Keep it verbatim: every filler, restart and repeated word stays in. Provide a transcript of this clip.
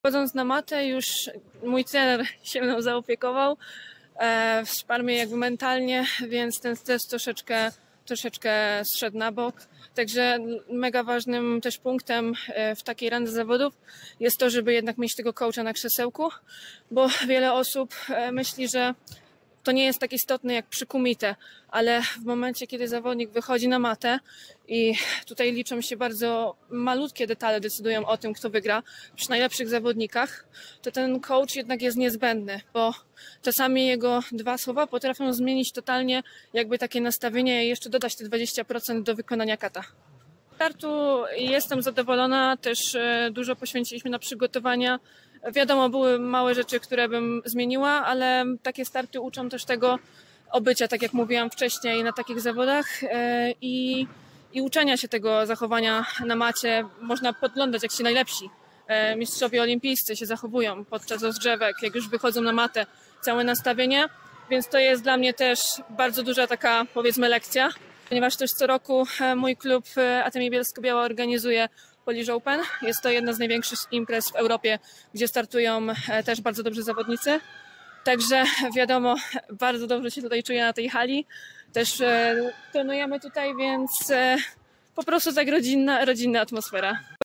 Wchodząc na matę, już mój trener się mną zaopiekował, e, wsparł mnie jakby mentalnie, więc ten stres troszeczkę, troszeczkę zszedł na bok. Także mega ważnym też punktem w takiej randze zawodów jest to, żeby jednak mieć tego coacha na krzesełku, bo wiele osób myśli, że to nie jest tak istotne jak przy kumite, ale w momencie, kiedy zawodnik wychodzi na matę i tutaj liczą się bardzo malutkie detale, decydują o tym, kto wygra przy najlepszych zawodnikach, to ten coach jednak jest niezbędny, bo czasami jego dwa słowa potrafią zmienić totalnie jakby takie nastawienie i jeszcze dodać te dwadzieścia procent do wykonania kata. Startu jestem zadowolona, też dużo poświęciliśmy na przygotowania. Wiadomo, były małe rzeczy, które bym zmieniła, ale takie starty uczą też tego obycia, tak jak mówiłam wcześniej, na takich zawodach i, i uczenia się tego zachowania na macie. Można podglądać, jak się najlepsi mistrzowie olimpijscy się zachowują podczas rozgrzewek, jak już wychodzą na matę, całe nastawienie, więc to jest dla mnie też bardzo duża taka, powiedzmy, lekcja, ponieważ też co roku mój klub Atemie Bielsko-Biała organizuje Polish Open. Jest to jedna z największych imprez w Europie, gdzie startują też bardzo dobrzy zawodnicy. Także wiadomo, bardzo dobrze się tutaj czuję na tej hali. Też trenujemy tutaj, więc po prostu tak rodzinna, rodzinna atmosfera.